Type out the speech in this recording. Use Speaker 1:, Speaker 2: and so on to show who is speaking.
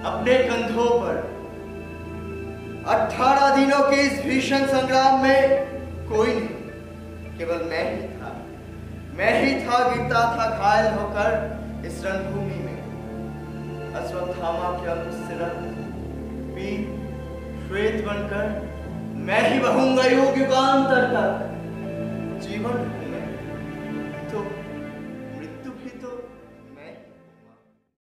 Speaker 1: अपने कंधों पर 18 दिनों के इस भीषण संग्राम में कोई नहीं, केवल मैं ही था। मैं ही था, गिरता था घायल होकर इस रणभूमि में। अश्वत्थामा के अनुस्य रक्त पीत श्वेत बनकर मैं ही बहूंगा युग युगांतर तक। जीवन